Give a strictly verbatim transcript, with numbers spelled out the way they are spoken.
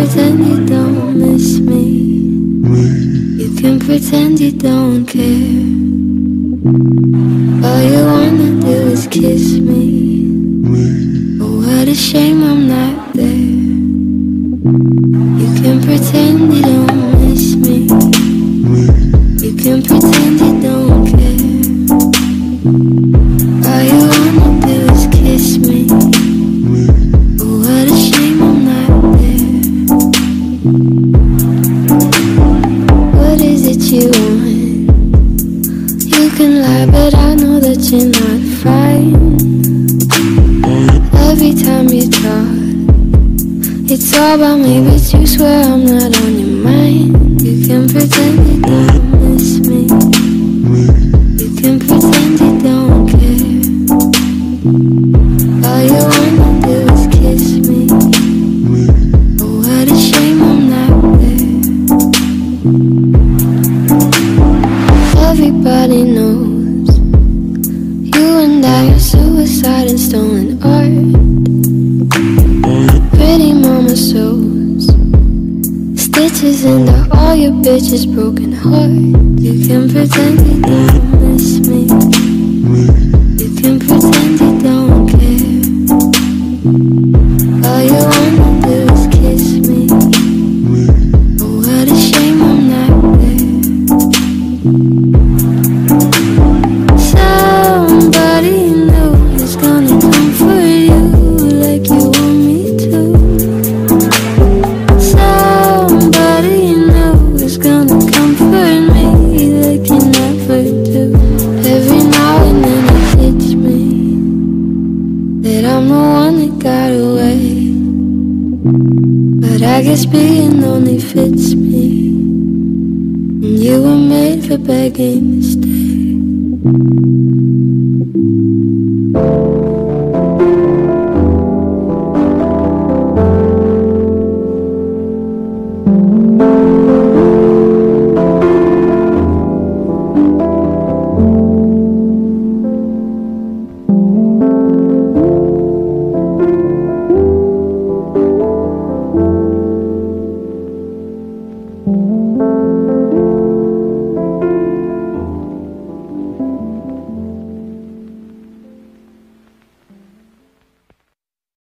pretend you don't miss me. You can pretend you don't care. All you wanna do is kiss me. Oh, what a shame I'm not there. You can pretend you don't miss me. You can pretend you don't care. All you wanna do is kiss me. Oh, what a shame I'm not there. What is it you want? You can lie, but I know that you're not fine. Every time you talk, it's all about me, but you swear I'm not on your mind. You can pretend you don't miss me. You can pretend you don't care. All you wanna do is kiss me. Oh, what a shame I'm not there. Everybody knows you and I are suicide and stolen art. Pretty mama sews stitches into all your bitches' broken heart. You can pretend you don't miss me. You can pretend you don't care. All you wanna do is kiss me. Oh, what a shame I'm not there. Somebody new is gonna comfort you like you want me to. Somebody new is gonna comfort me like you never do. Every now and then it hits me that I'm the one that got away, but I guess being lonely fits me, and you were made for begging to stay.